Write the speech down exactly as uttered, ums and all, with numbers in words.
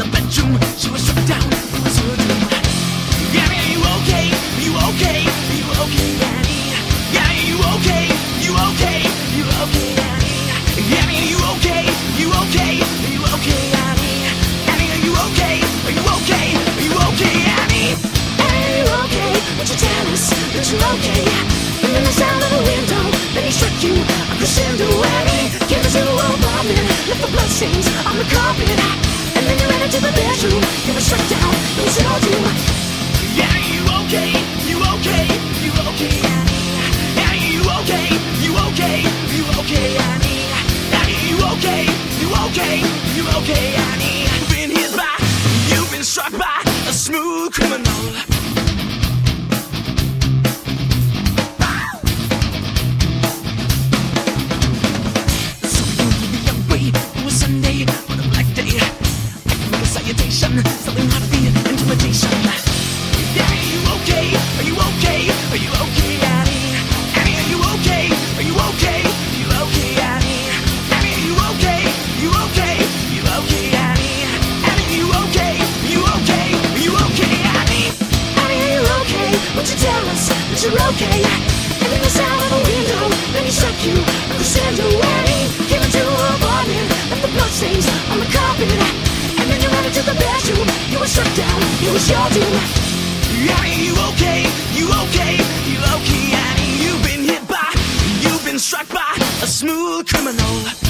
the bedroom. She was struck down, it was her doom. Yeah, are you okay? Are you okay? Are you okay, Annie? Yeah, are you okay? Are you okay? Are you okay, Annie? Yeah, are you okay? Are you okay? Are you okay, Annie? Annie, are you okay? Are you okay? Are you okay, Annie? Annie, are you okay? Would you tell us that you're okay? And then the sound of the window, then he struck you a crescendo, Annie. Came to a vomit, left the bloodstains on the carpet. And then you ran into the bedroom, you were struck down, it was your doom. Yeah, are you okay? You okay? You okay, Annie? Yeah, are you okay? You okay? You okay, Annie? Annie, you okay? You okay? You okay, Annie? You've been hit by, you've been struck by a smooth criminal. Something hot for your intimidation. Yeah, are you okay? Are you okay? Are you okay, Annie? Annie, are you okay? Are you okay? Are you okay, Annie? Annie, are you okay? You okay? You okay, Annie? Annie, are you okay? Are you okay? Are you okay, Annie? Annie, are you okay? Would you tell us that you're okay? And then the sound of a window, then he struck you a crescendo, Annie. Came into a apartment, left the bloodstains on the carpet. And then you ran into the bedroom, you were struck down, it was your doom. Annie, you okay? You okay? You okay, Annie? You've been hit by, you've been struck by a smooth criminal.